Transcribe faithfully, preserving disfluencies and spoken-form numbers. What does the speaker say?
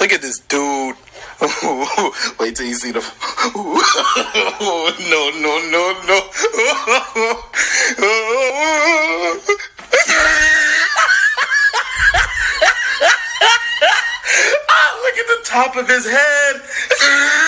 Look at this dude. Wait till you see the... no, no, no, no. Oh, look at the top of his head.